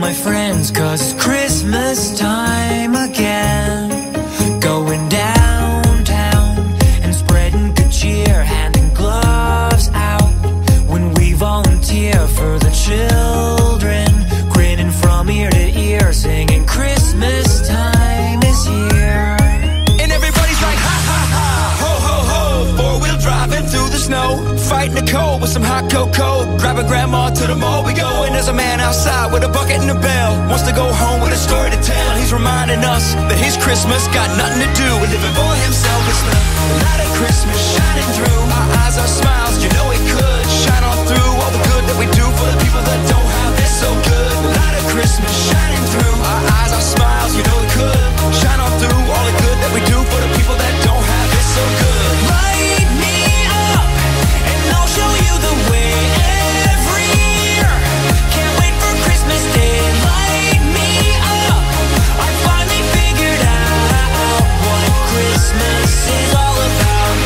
my friends, 'cause it's Christmas time again. Going downtown and spreading good cheer, handing gloves out when we volunteer for the children, grinning from ear to ear, singing Christmas time is here. And everybody's like, ha ha ha, ho ho ho. Four-wheel driving through the snow, fighting the cold with some hot cocoa. Grab a grandma to the mall we go. And there's a man outside with a bucket and a bell, wants to go home with a story to tell. He's reminding us that his Christmas got nothing to do with living for himself. It's the light of Christmas shining through our eyes, our smiles. You know it could shine on through all the good that we do for the people that don't have it so good. The light of Christmas shining through our eyes, our smiles. You know it could shine on through all the good that we do for the people that don't have it so good. Light me up and I'll show you the way every year. Can't wait for Christmas Day. Light me up, I finally figured out what Christmas is all about.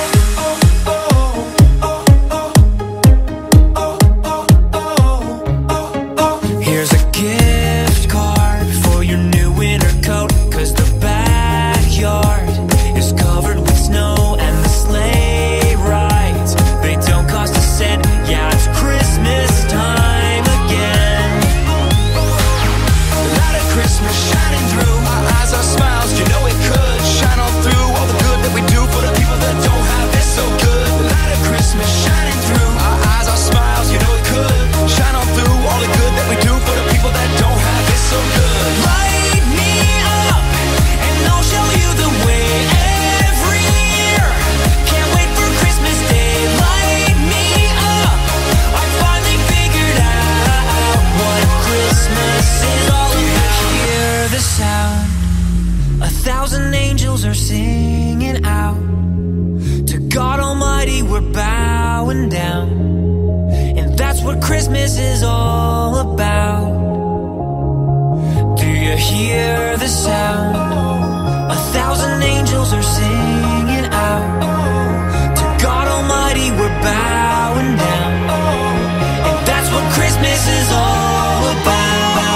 Here's a gift card for your new winter coat, 'cause the backyard is covered with snow and the sleigh rides, they don't cost a cent. Yeah, it's Christmas time again. The light of Christmas shining through our eyes, our smiles. You know it could shine on through all the good that we do for the people that don't have it so good. The light of Christmas shining through our eyes, our smiles. You know it could shine on through all the good that we do for the people that don't have it so good. Light me up and I'll show you the way every year. Can't wait for Christmas Day. Light me up, I finally figured out what Christmas is all about. Hear the sound, 1,000 angels are singing out. To God Almighty we're bowing down, and that's what Christmas is all about. Do you hear the sound? 1,000 angels are singing out. To God Almighty we're bowing down, and that's what Christmas is all about.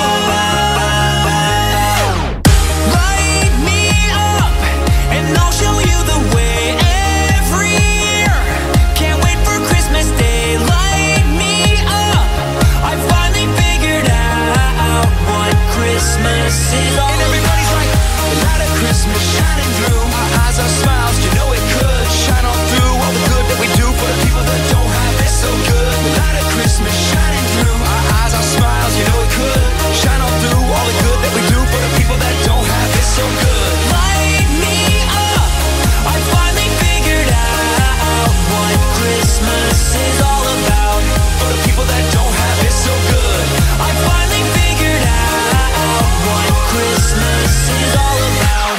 Light me up and I'll show you the way every year. Can't wait for Christmas Day. Light me up, I finally figured out what Christmas is all And everybody's like, the light of Christmas shining through our eyes, our smiles. You know it could shine on through all the good that we do for the people that don't have it so good. The light of Christmas shining through our eyes, our smiles. You know it could shine on through all the good that we do for the people that don't have it so good. Light me up, I finally figured out what Christmas is all about. For the people that don't have it so good. I finally figured out what Christmas is all about.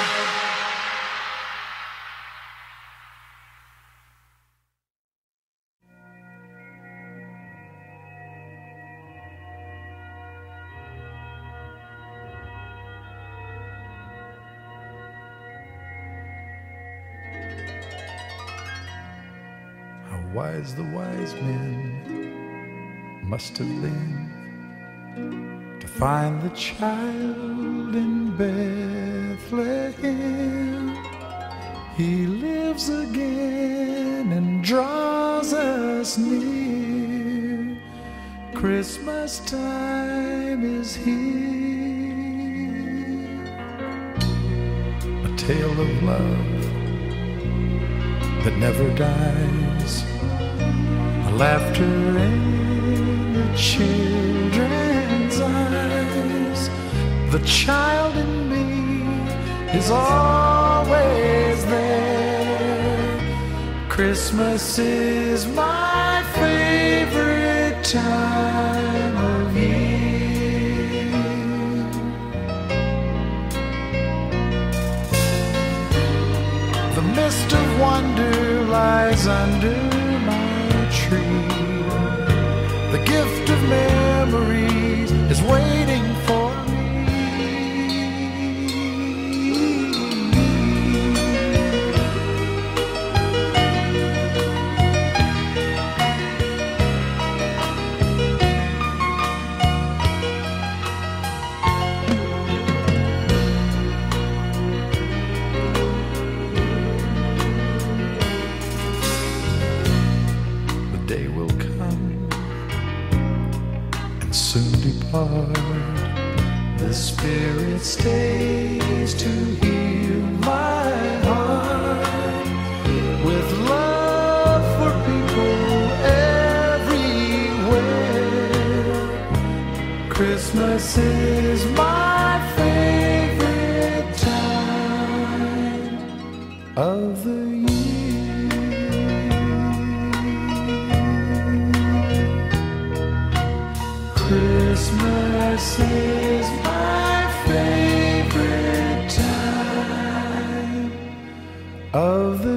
How wise the wise men must have been to find the child in Bethlehem. He lives again and draws us near. Christmas time is here. A tale of love that never dies, a laughter in the children's eyes. The child in me is always there. Christmas is my favorite time of year. The mist of wonder lies under my tree. The gift of memories is waiting for me. the Spirit stays to heal my heart with love for people everywhere. Christmas is my favorite time of the Christmas is my favorite time of the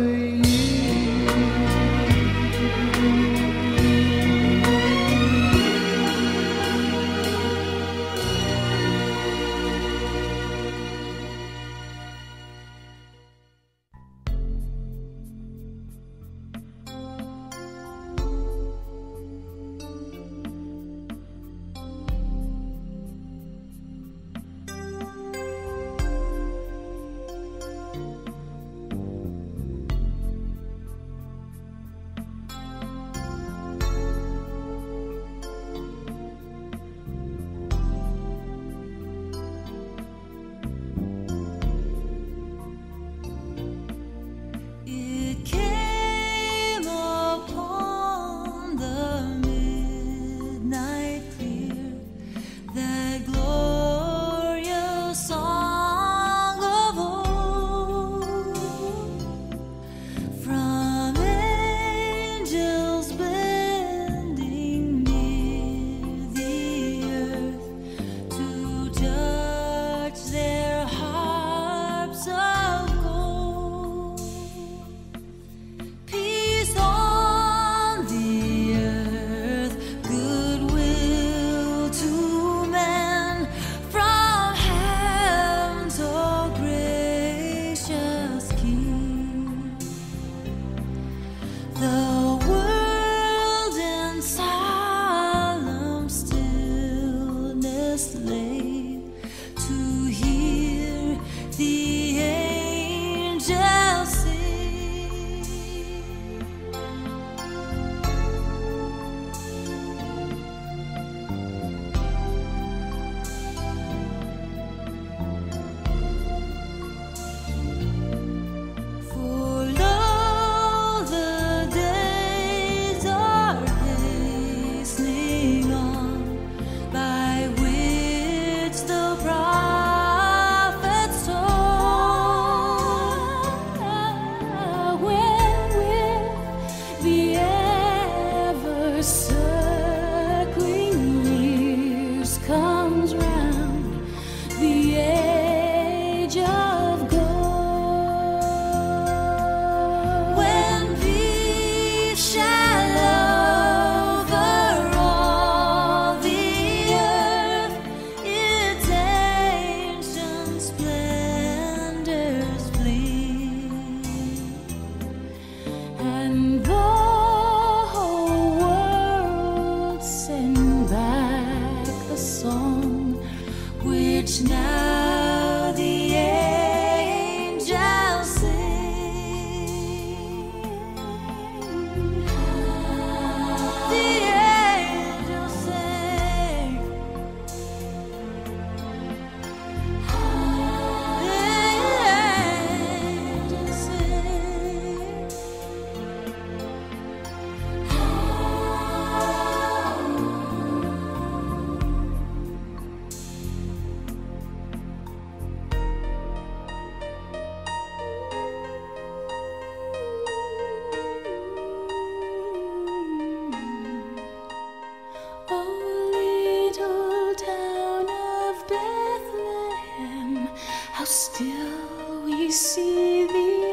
Still we see thee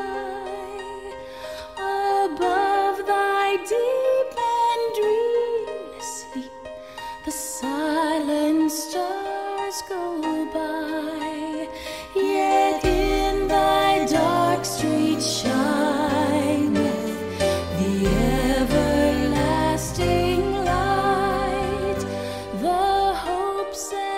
lie above thy deep and dreamless sleep. The silent stars go by, yet in thy dark street shine with the everlasting light. The hopes and